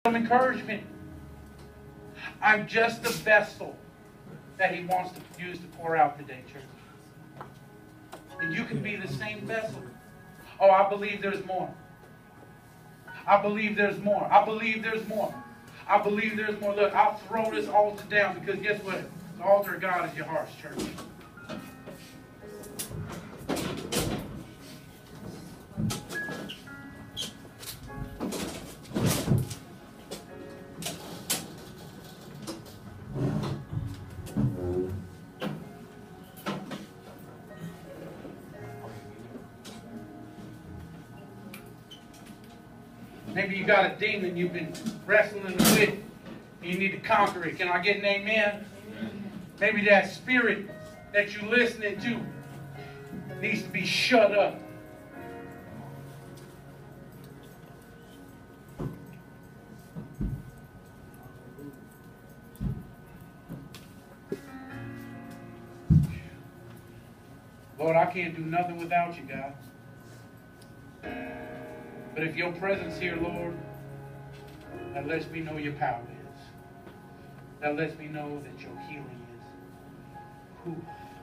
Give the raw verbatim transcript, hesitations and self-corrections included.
Some encouragement. I'm just the vessel that He wants to use to pour out today, church. And you can be the same vessel. Oh, I believe there's more. I believe there's more. I believe there's more. I believe there's more. Look, I'll throw this altar down because guess what? The altar of God is your heart's church. Maybe you got a demon you've been wrestling with and you need to conquer it. Can I get an amen? Maybe that spirit that you're listening to needs to be shut up. Lord, I can't do nothing without you, God. But if your presence here, Lord, that lets me know your power is. That lets me know that your healing is. Whew.